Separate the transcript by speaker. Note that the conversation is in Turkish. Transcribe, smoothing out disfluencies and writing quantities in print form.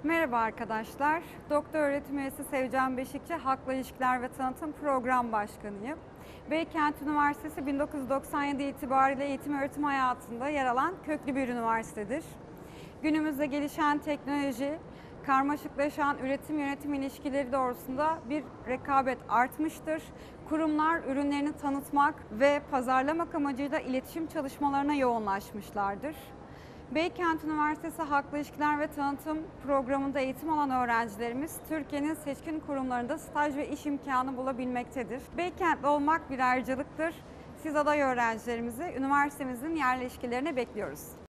Speaker 1: Merhaba arkadaşlar. Doktor öğretim üyesi Sevcan Beşikçi, Halkla İlişkiler ve Tanıtım Program Başkanıyım. Beykent Üniversitesi 1997 itibariyle eğitim öğretim hayatında yer alan köklü bir üniversitedir. Günümüzde gelişen teknoloji, karmaşıklaşan üretim yönetim ilişkileri doğrultusunda bir rekabet artmıştır. Kurumlar ürünlerini tanıtmak ve pazarlamak amacıyla iletişim çalışmalarına yoğunlaşmışlardır. Beykent Üniversitesi Halkla İlişkiler ve Tanıtım Programı'nda eğitim alan öğrencilerimiz Türkiye'nin seçkin kurumlarında staj ve iş imkanı bulabilmektedir. Beykentli olmak bir ayrıcalıktır. Siz aday öğrencilerimizi üniversitemizin yerleşkelerine bekliyoruz.